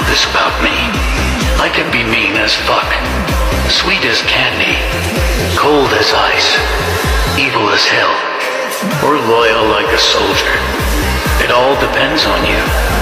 this about me. I can be mean as fuck, sweet as candy, cold as ice, evil as hell, or loyal like a soldier. It all depends on you.